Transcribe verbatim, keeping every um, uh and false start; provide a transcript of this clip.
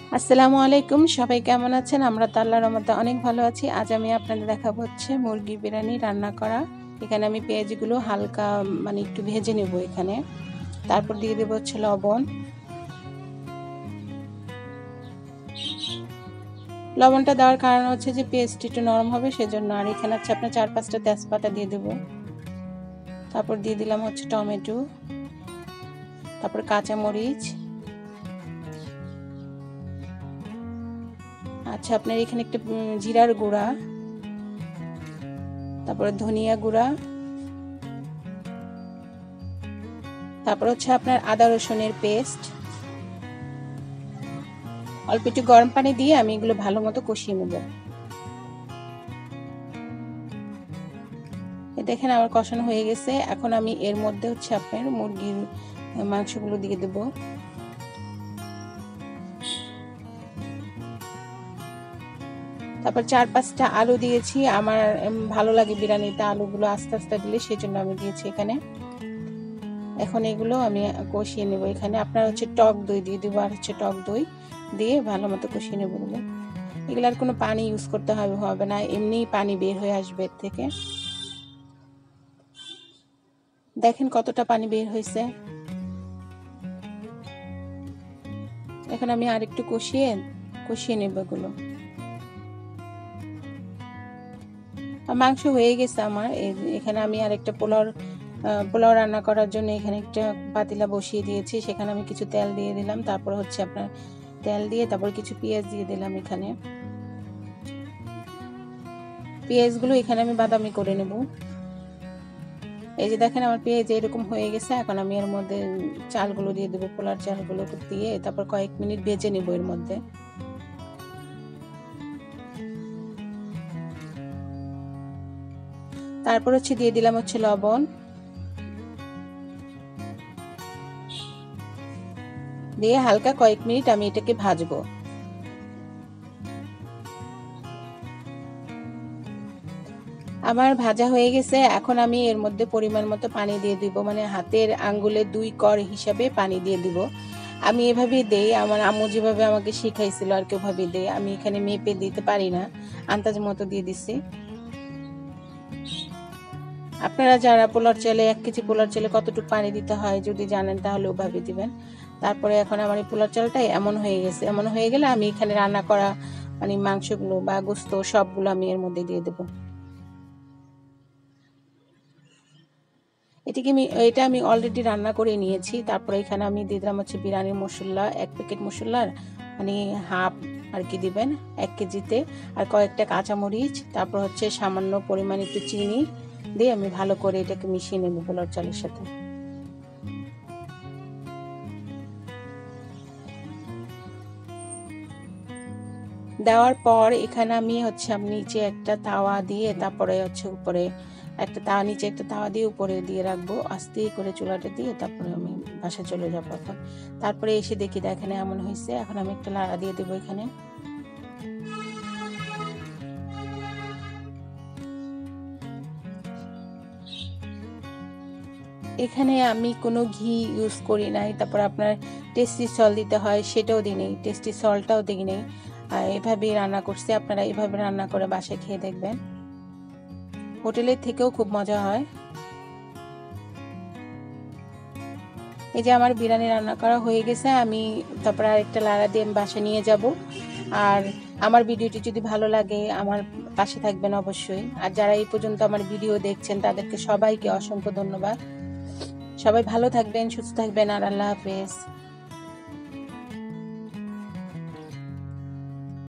আসসালামু আলাইকুম, সবাই কেমন আছেন? আমরা তো আল্লাহর রহমতে অনেক ভালো আছি। আজ আমি আপনাদের দেখাবো হচ্ছে মুরগি বিরিয়ানি রান্না করা। এখানে আমি পেঁয়াজগুলো হালকা মানে একটু ভেজে নেব এখানে। তারপর দিয়ে দেবো হচ্ছে লবণ। লবণটা দেওয়ার কারণ হচ্ছে যে পেঁয়াজটা একটু নরম হবে সেজন্য। আর এখানে হচ্ছে আপনার চার পাঁচটা তেজপাতা দিয়ে দেবো। তারপর দিয়ে দিলাম হচ্ছে টমেটো, তারপর কাঁচামরিচ। আচ্ছা, আপনার এখানে একটা জিরার গুঁড়া, তারপরে ধনিয়া গুঁড়া, তারপর হচ্ছে আপনার আদা রসুনের পেস্ট। অল্প একটু গরম পানি দিয়ে আমি এগুলো ভালো মতো কষিয়ে নেব। দেখেন আমার কষানো হয়ে গেছে। এখন আমি এর মধ্যে হচ্ছে আপনার মুরগির মাংসগুলো দিয়ে দেব। তারপর চার পাঁচটা আলু দিয়েছি। আমার ভালো লাগে বিরিয়ানিতে আলুগুলো আস্তে আস্তে দিলে, সেই জন্য আমি দিয়েছি এখানে। এখন এগুলো আমি কষিয়ে নেব। এখানে আপনার হচ্ছে টক দই দিয়ে দেবো, আর হচ্ছে টক দই দিয়ে ভালো মতো কষিয়ে নেব। এগুলো এগুলার কোনো পানি ইউজ করতে হবে হবে না, এমনিই পানি বের হয়ে আসবে এর থেকে। দেখেন কতটা পানি বের হয়েছে। এখন আমি আর একটু কষিয়ে কষিয়ে নেব এগুলো। মাংস হয়ে গেছে আমার। এখানে আমি আর একটা পোলাও পোলাও রান্না করার জন্য এখানে একটা পাতিলা বসিয়ে দিয়েছি। সেখানে আমি কিছু তেল দিয়ে দিলাম। তারপর হচ্ছে আপনার তেল দিয়ে তারপর কিছু পেঁয়াজ দিয়ে দিলাম। এখানে পেঁয়াজগুলো এখানে আমি বাদামি করে নেব। এই যে দেখেন আমার পেঁয়াজ এরকম হয়ে গেছে। এখন আমি এর মধ্যে চালগুলো দিয়ে দেবো, পোলার চালগুলো দিয়ে তারপর কয়েক মিনিট ভেজে নেব এর মধ্যে। তারপর হচ্ছে দিয়ে দিলাম হচ্ছে লবণ, দিয়ে হালকা কয়েক মিনিট আমি এটাকে ভাজবো। আমার ভাজা হয়ে গেছে। এখন আমি এর মধ্যে পরিমাণ মতো পানি দিয়ে দিব, মানে হাতের আঙ্গুলে দুই কর হিসাবে পানি দিয়ে দিব। আমি এভাবেই দেই, আমার আম্মু যেভাবে আমাকে শিখাইছিল আর কি ওভাবে দেই। আমি এখানে মেপে দিতে পারি না, আন্দাজ মতো দিয়ে দিছি। আপনারা যারা পোলার চালে এক কেজি পোলার চালে কতটুকু পানি দিতে হয় যদি জানেন তাহলে ওভাবে দিবেন। তারপরে এখন আমার এই পোলার চালটা এমন হয়ে গেছে। এমন হয়ে গেলে আমি এখানে রান্না করা মানে মাংসগুলো বা গোস্ত সবগুলো আমি এর মধ্যে দিয়ে দেবো। এটিকে আমি এটা আমি অলরেডি রান্না করে নিয়েছি। তারপরে এখানে আমি দিয়ে দিলাম হচ্ছে বিরিয়ানির মশলা, এক প্যাকেট মশলার মানে হাফ আর কি দিবেন এক কেজিতে, আর কয়েকটা কাঁচামরিচ, তারপর হচ্ছে সামান্য পরিমাণ একটু চিনি দিয়ে আমি ভালো করে এটাকে মিশিয়ে নেব পোলাও চালের সাথে। দেওয়ার পর এখানে আমি হচ্ছে আমি নিচে একটা তাওয়া দিয়ে তারপরে হচ্ছে উপরে একটা তাওয়া নিচে একটা তাওয়া দিয়ে উপরে দিয়ে রাখবো, আস্তে করে চুলাটা দিয়ে তারপরে আমি বাসায় চলে যাবো। এখন তারপরে এসে দেখি দেখেন এমন হয়েছে। এখন আমি একটা লাড়া দিয়ে দেবো এখানে। এখানে আমি কোনো ঘি ইউজ করি নাই। তারপর আপনার টেস্টি সল্ট দিতে হয় সেটাও দিই নেই, টেস্টি সল্টটাও দিই নেই। এভাবেই রান্না করছি। আপনারা এভাবে রান্না করে বাসায় খেয়ে দেখবেন, হোটেলের থেকেও খুব মজা হয়। এই যে আমার বিরিয়ানি রান্না করা হয়ে গেছে। আমি তারপর আরেকটা লাড়া দিয়ে আমি বাসায় নিয়ে যাব। আর আমার ভিডিওটি যদি ভালো লাগে আমার পাশে থাকবেন অবশ্যই। আর যারা এই পর্যন্ত আমার ভিডিও দেখছেন তাদেরকে সবাইকে অসংখ্য ধন্যবাদ। সবাই ভালো থাকবেন, সুস্থ থাকবেন, আর আল্লাহ হাফেজ।